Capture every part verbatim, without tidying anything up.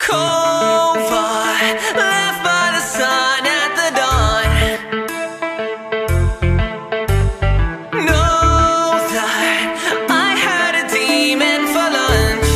left by the sun at the dawn. Know that I had a demon for lunch.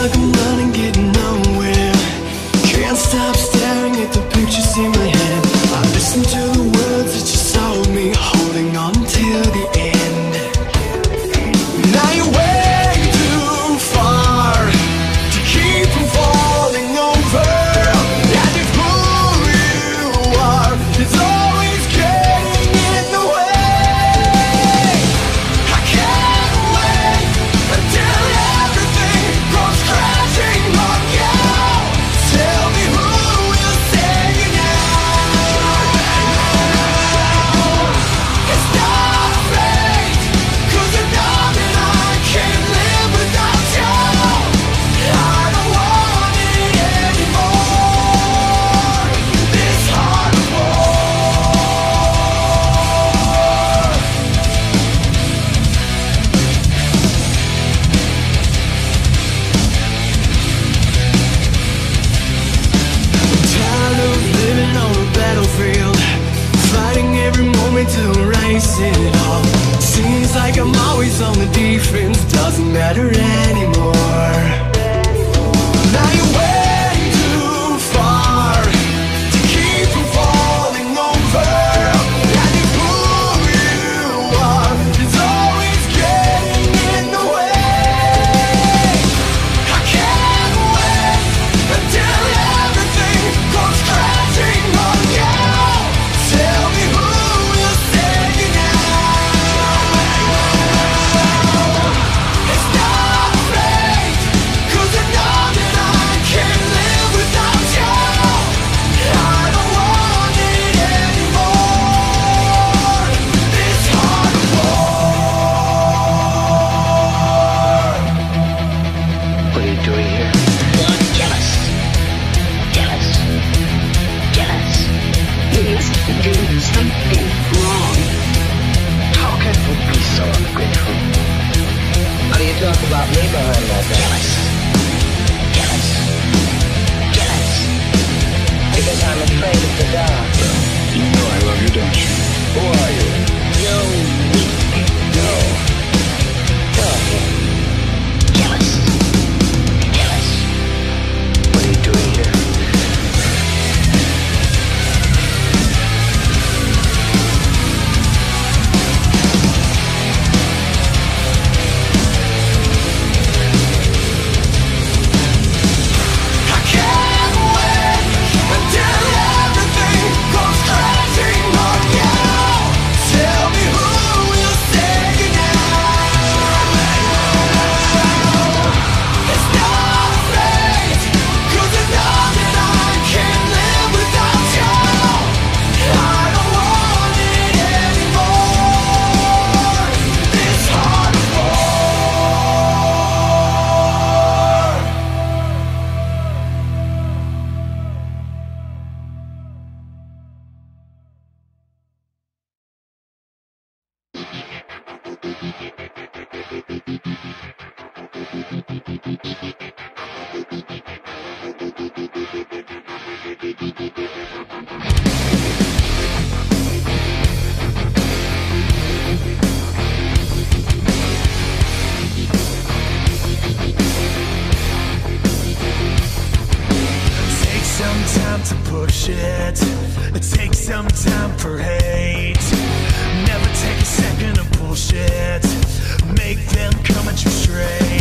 like I'm running, getting nowhere. Can't stop staring at the pictures in my head. I listen to the words that you told me, holding on till the end. Now you're way too far to keep from falling over. And if who you are is always getting in the way, I can't wait until everything goes crashing on you. Tell me who will save you now. It's not fate, 'cause I know that I can't live without you. I don't want it anymore, this heart of war. I'm tired of living on a battlefield, fighting every moment to erase it all. Seems like I'm always on the defense, doesn't matter anymore. Now you're way too far to keep from falling over. And if who you are is always getting in the way, I can't wait until everything goes crashing on you. Tell me who will save you now. It's not fate, 'cause I know that I can't live without you. I don't want it anymore, this heart of war. What are you doing here? You're jealous. Jealous. Jealous. You must do something wrong. How can you be so ungrateful? How do you talk about me behind my back? Jealous. Jealous. Jealous. Because I'm afraid of the dark. You know I love you, don't you? Who are you? You're weak. No. Go ahead. Jealous. Jealous. What are you doing here? I can't wait until everything goes crashing on you. Tell me who will save you now. It's not fate, 'cause I know that I can't live without you. I don't want it anymore, this heart of war. Take some time to push it. Take some time for hate. Never take a second of bullshit. Make them come at you straight.